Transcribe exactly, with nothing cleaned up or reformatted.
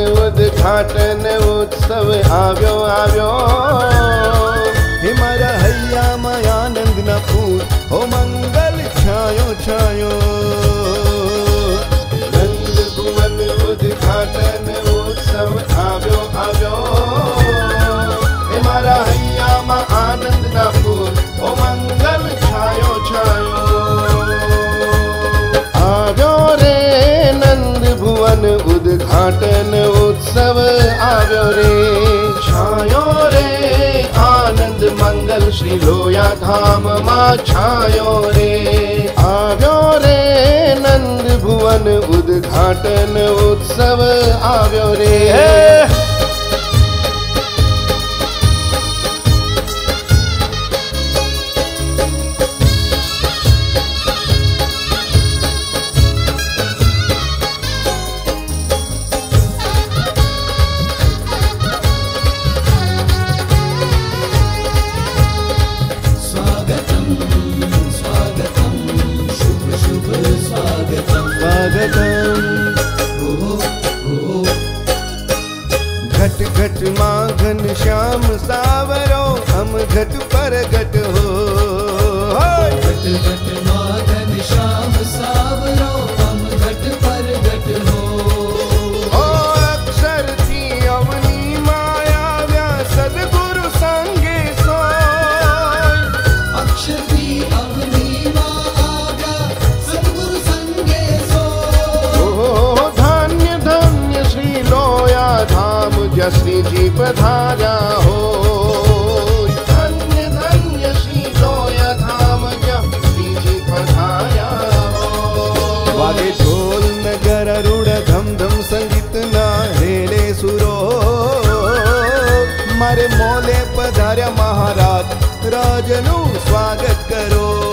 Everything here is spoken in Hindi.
उद्घाटन उत्सव आव्यो आव्यो हे मारा हैया में आनंद ना फूल हो मंगल छायो छायो। नंद भुवन उद्घाटन उत्सव आव्यो आव्यो हे मारा हैया में आनंद ना फूल हो मंगल छायो छायो। आव्यो रे नंद भुवन उद्घाटन उत्सव आव्यो रे छायो रे आनंद मंगल श्री लोया धाम मा छायो रे। आव्यो रे नंद भुवन उद्घाटन उत्सव आव्यो रे। घट घट माँ घन श्याम सावरो हम घट पर घट हो। घट घट माँ घन श्याम सावरो हम घट पर घट हो। ओ अक्षर थी अवनी माया व्या सदगुरु संगे सोय। अक्षर थी अवनी माया सदगुरु संगे सोय। ओ धन्य धन्य श्री लोया धाम श्री जी पधारा हो। धन्य धन्य श्री लोया धाम श्री जी पधारा हो। वाले ढोल नगर अरुण धम धम संगीत ना हेले सुरो मारे मोले पधार्या महाराज राजनु स्वागत करो।